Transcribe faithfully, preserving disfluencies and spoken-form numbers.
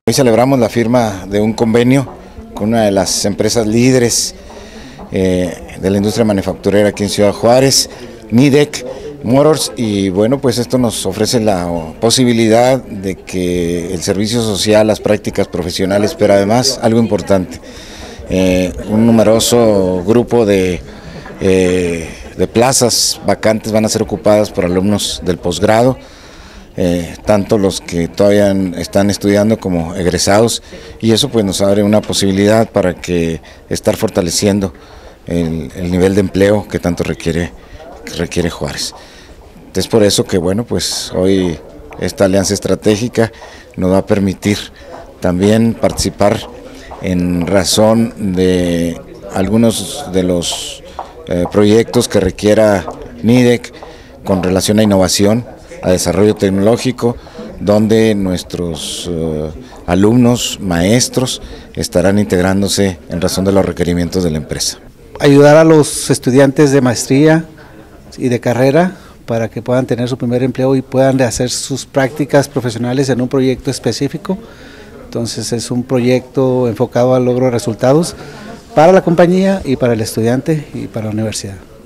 Hoy celebramos la firma de un convenio con una de las empresas líderes eh, de la industria manufacturera aquí en Ciudad Juárez, Nidec Motors, y bueno, pues esto nos ofrece la posibilidad de que el servicio social, las prácticas profesionales, pero además algo importante, eh, un numeroso grupo de, eh, de plazas vacantes van a ser ocupadas por alumnos del posgrado. Eh, tanto los que todavía están estudiando como egresados, y eso pues nos abre una posibilidad para que estar fortaleciendo el, el nivel de empleo que tanto requiere, que requiere Juárez. Es por eso que bueno, pues hoy esta alianza estratégica nos va a permitir también participar en razón de algunos de los eh, proyectos que requiera Nidec con relación a innovación, a desarrollo tecnológico, donde nuestros uh, alumnos, maestros, estarán integrándose en razón de los requerimientos de la empresa. Ayudar a los estudiantes de maestría y de carrera para que puedan tener su primer empleo y puedan hacer sus prácticas profesionales en un proyecto específico. Entonces es un proyecto enfocado al logro de resultados para la compañía y para el estudiante y para la universidad.